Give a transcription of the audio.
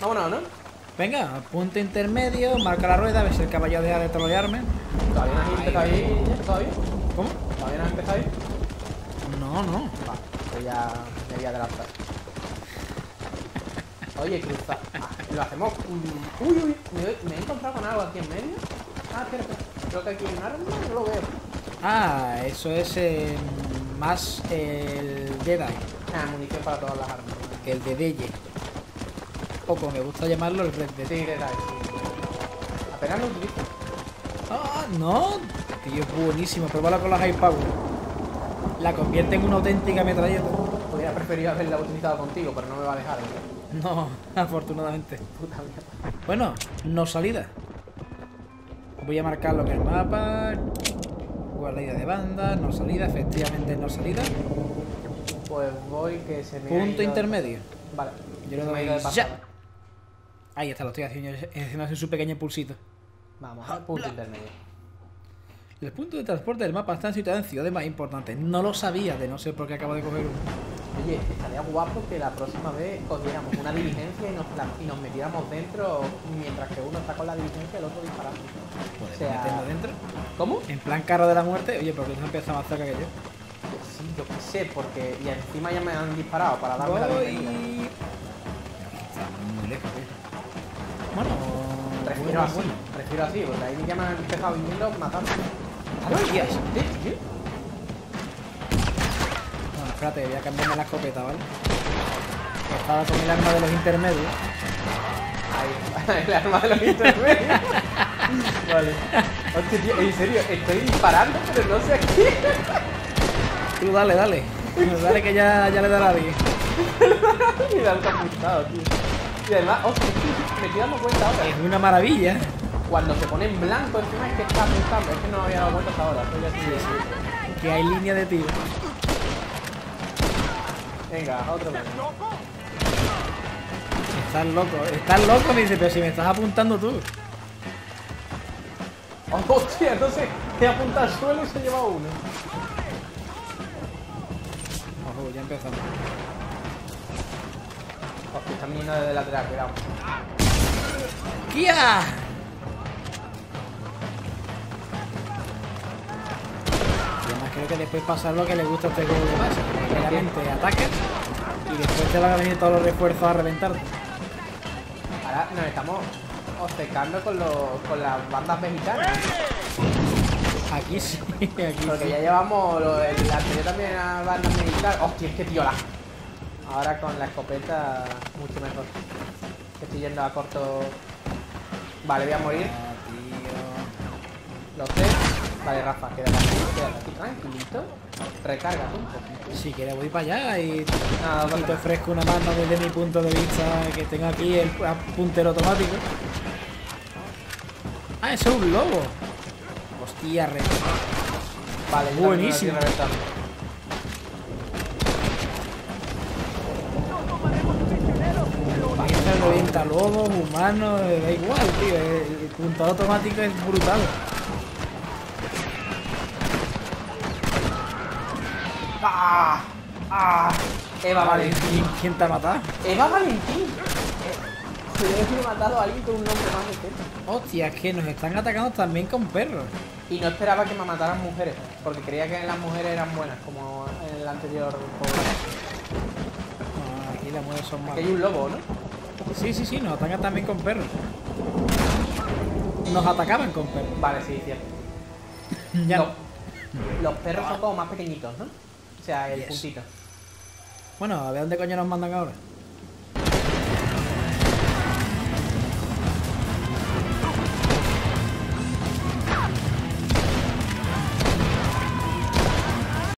Vámonos, ¿no? Venga, punto intermedio, marca la rueda, a ver si el caballo deja de trolearme. ¿Todavía no has empezado ahí? ¿Todavía? ¿Cómo? ¿Todavía no has empezado ahí? No, no. Vale, pues ya me voy a adelantar. Oye, cruza. Lo hacemos. Uy, uy, me he encontrado con algo aquí en medio. Espera. Creo que aquí hay un arma, no lo veo. Ah, eso es más el Jedi, Munición para todas las armas. el de Deye. O como me gusta llamarlo, el Red Dead. Sí, de apenas lo utilizo. Ah, no. Tío, es buenísimo. Pruébalo con la High Power. La convierte en una auténtica metralleta. Podría preferir haberla utilizado contigo, pero no me va a dejar, ¿eh? No, afortunadamente. Puta mierda. Bueno, no salida. Voy a marcarlo en el mapa. Guardia de banda, no salida, efectivamente no salida. Pues voy que se me ha Punto ido... intermedio. Vale. Yo le Se me ha ido doy de pasada. ya. Ahí está, lo estoy haciendo así su pequeño pulsito. Vamos al punto intermedio. El punto de transporte del mapa está situado en ciudades más importantes. No lo sabía, de no sé por qué acabo de coger uno. Oye, estaría guapo que la próxima vez cogiéramos una diligencia y nos metiéramos dentro mientras que uno está con la diligencia y el otro disparando. ¿Podemos O sea... meternos dentro? ¿Cómo? En plan carro de la muerte. Oye, ¿por qué no empieza más cerca que yo? Sí, yo qué sé, porque... Y encima ya me han disparado para darme la bienvenida. Está muy lejos, tío. Bueno... Prefiero así, porque ahí ya me han empezado viniendo matando. Hostias. ¿Qué? Bueno, espérate, voy a cambiarme la escopeta, ¿vale? Estaba con el arma de los intermedios. Ahí, el arma de los intermedios. Vale. Hostia, tío, en serio, estoy disparando, pero no sé a qué. Tú dale, dale. Dale que ya le dará a alguien. Mira, algo apuntado, tío. Y además, hostia, me estoy dando cuenta ahora. Es una maravilla. Cuando se pone en blanco encima es que está apuntando. Es que no me había dado cuenta hasta ahora. Estoy así. Que hay línea de tiro. Venga, otro menos. Estás loco, me dice, pero si me estás apuntando tú. Oh, hostia, entonces he apuntado al suelo y se lleva uno. Ojo, ya empezamos. Hostia, están viniendo desde lateral, cuidado. ¡Kia! Y además creo que después pasar lo que le gusta a este juego de más. Realmente ataques y después te van a venir todos los refuerzos a reventarte. Ahora nos estamos obcecando con las bandas mexicanas. Aquí sí, aquí Porque sí. ya llevamos el anterior también a bandas militares. Hostia, es que tío, ahora con la escopeta mucho mejor. Estoy yendo a corto. Vale, voy a morir. Lo sé. Vale, Rafa, quédate aquí tranquilito. Recárgate un poquito. Si quieres voy para allá y Nada, te ofrezco una mano desde mi punto de vista que tengo aquí el puntero automático. Ah, eso es un lobo. Hostia, Vale, yo buenísimo. también me lo estoy reventando. Esta revienta lobos, humanos, da igual, tío. El puntero automático es brutal. Eva Valentín. ¿Quién te ha matado? Eva Valentín. Se debe haber matado a alguien con un nombre más decente. Hostia, es que nos están atacando también con perros. Y no esperaba que me mataran mujeres, porque creía que las mujeres eran buenas, como en el anterior juego. No, aquí las mujeres son Aquí malas. hay un lobo, ¿no? Sí, nos atacan también con perros. Nos atacaban con perros. Vale, sí, cierto. Ya Los, no. los perros son como más pequeñitos, ¿no? O sea, el Yes. puntito. Bueno, a ver dónde coño nos mandan ahora.